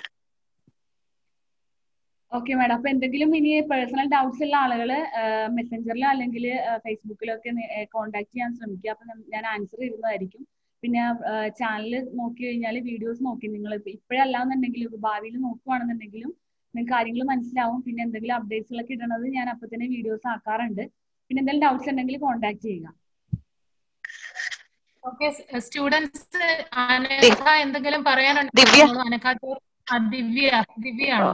[SPEAKER 2] Okay madam. അപ്പൊ എന്തെങ്കിലും ഇനി പേഴ്സണൽ ഡൗട്ട്സ് ഉള്ള ആളുകൾ മെസ്സഞ്ചറിലോ അല്ലെങ്കിൽ ഫേസ്ബുക്കിലോ ഒക്കെ കോൺടാക്ട് ചെയ്യാൻ ശ്രമിക്കുക. അപ്പൊ ഞാൻ ആൻസർ ചെയ്യുന്നതായിരിക്കും. പിന്നെ ചാനൽ നോക്കി കഴിഞ്ഞാൽ വീഡിയോസ് നോക്കി നിങ്ങൾ ഇപ്പോഴല്ലാന്നുണ്ടെങ്കിലും ഭാവിയിൽ നോക്കുവാണെന്നുണ്ടെങ്കിലും നിങ്ങൾക്ക് കാര്യങ്ങൾ മനസ്സിലാവും. പിന്നെ എന്തെങ്കിലും അപ്ഡേറ്റ്സുകളൊക്കെ ഇടണത് ഞാൻ അപ്പൊ തന്നെ വീഡിയോസ് ആക്കാറുണ്ട്. പിന്നെ എന്തെങ്കിലും ഡൗട്ട്സ് ഉണ്ടെങ്കിൽ കോൺടാക്ട് ചെയ്യുക.
[SPEAKER 4] ഓക്കെ സ്റ്റുഡൻസ് എന്തെങ്കിലും പറയാനുണ്ടോ? ദിവ്യയാണോ?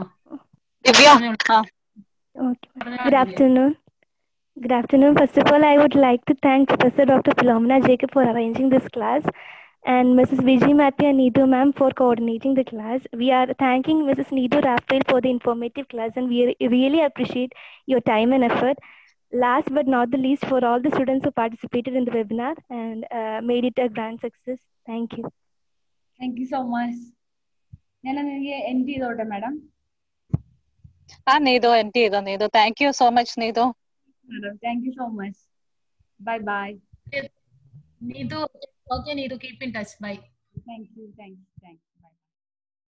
[SPEAKER 6] Good afternoon. Good afternoon. First of all, I would like to thank Professor Dr. Philomena Jacob for arranging this class, and Mrs. Vijay Matthew and Needu ma'am for coordinating the class. We are thanking Mrs. Needu Raphael for the informative class, and we really appreciate your time and effort. Last but not the least, for all the students who participated in the webinar and made it a grand success. Thank you.
[SPEAKER 2] Thank you so much. ഞാൻ എൻഡ് ചെയ്തോട്ടെ മാഡം?
[SPEAKER 1] Needu, end ചെയ്തോ Needu. Thank you so much, Needu.
[SPEAKER 2] Madam, thank you so much. Bye bye.
[SPEAKER 4] Needu, okay Needu, keep in touch. Bye.
[SPEAKER 2] Thank you.